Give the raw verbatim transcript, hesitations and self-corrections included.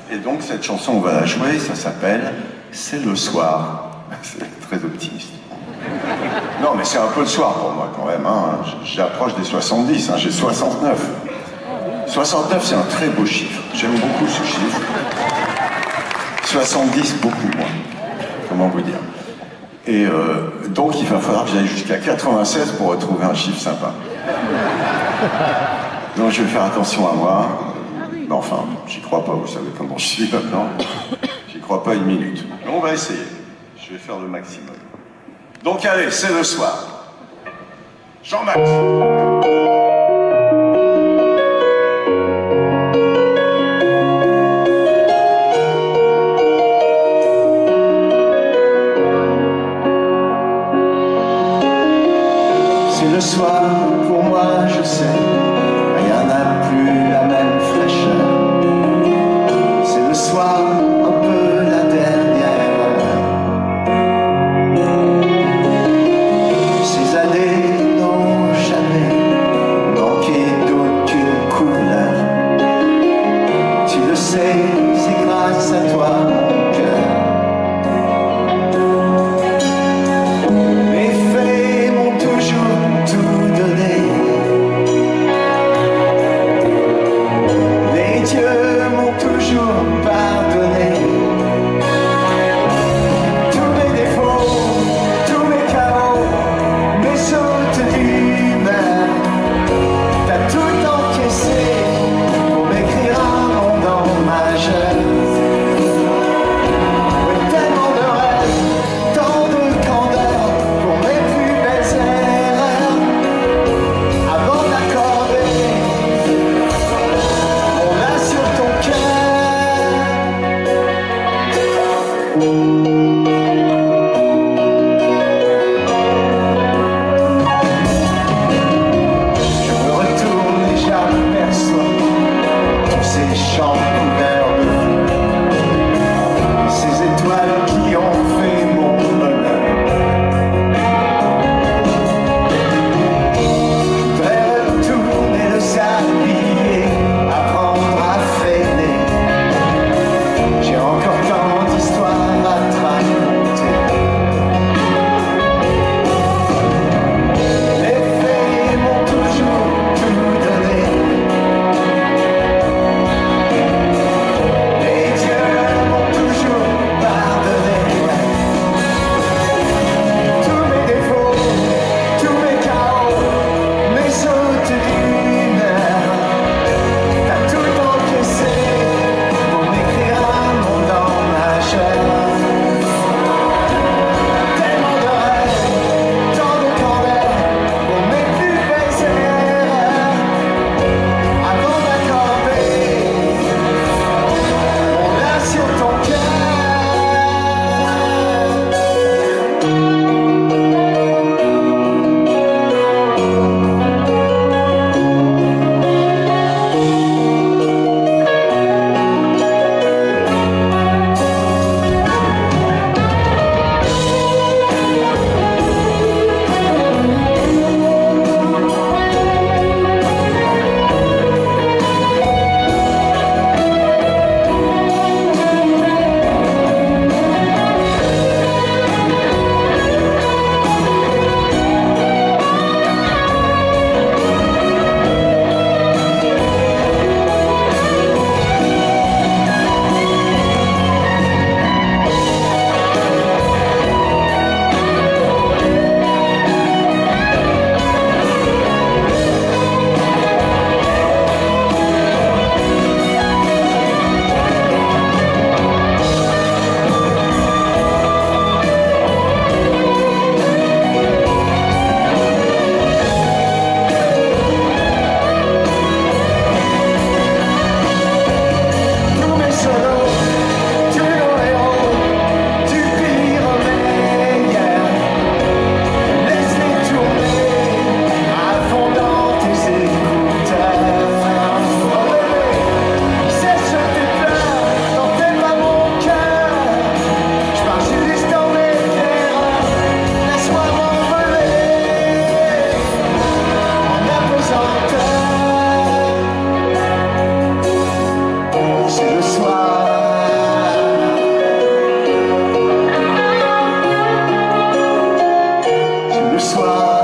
Et donc cette chanson, on va la jouer, ça s'appelle « C'est le soir ». C'est très optimiste. Non, mais c'est un peu le soir pour moi quand même. Hein. J'approche des soixante-dix, hein. J'ai soixante-neuf. soixante-neuf, c'est un très beau chiffre. J'aime beaucoup ce chiffre. soixante-dix, beaucoup moins. Comment vous dire? Et euh, donc il va falloir que j'aille jusqu'à quatre-vingt-seize pour retrouver un chiffre sympa. Donc je vais faire attention à moi. Mais enfin, j'y crois pas, vous savez comment je suis maintenant. J'y crois pas une minute. Mais on va essayer. Je vais faire le maximum. Donc allez, c'est le soir. Jean-Max. C'est le soir, pour moi je sais, rien n'a plus la même fraîcheur. C'est le soir, un peu la dernière heure. Ces années n'ont jamais manqué d'aucune couleur. Tu le sais, c'est grâce à toi mon cœur. Mes faits m'ont toujours tout donné. Les dieux m'ont toujours pardonné. Tous mes défauts, tous mes chaos, mes sautes d'humeur. T'as tout encaissé pour m'écrire un monde en majeur. Oui, tellement de rêves, tant de candeur pour mes plus belles erreurs. Avant d'accorder mon main sur ton cœur. Je me retourne et j'aperçois tous ces champs couverts de fleurs, ces étoiles qui ont fait mon bonheur. Je voudrais retourner le s'habiller, apprendre à freiner. J'ai encore tant d'histoires à te raconter. Les faits m'ont toujours tout donné. Les dieux m'ont toujours pardonné. Tous mes défauts, tous mes chaos, mes sautes d'humeur. T'as tout encaissé pour m'écrire un monde en majeur. Tellement de rêves, tant de candeur pour mes plus belles erreurs. Avant d'accorder mon main sur ton cœur. Tous mes solos, tous nos héros, du pire au meilleur. Laisse-les tourner à fond dans tes écouteurs. Sèche tes pleurs, n'entraîne pas mon cœur. Je pars juste dans mes terreurs. Laisse-moi m'envoler en apesanteur. C'est le soir, soir.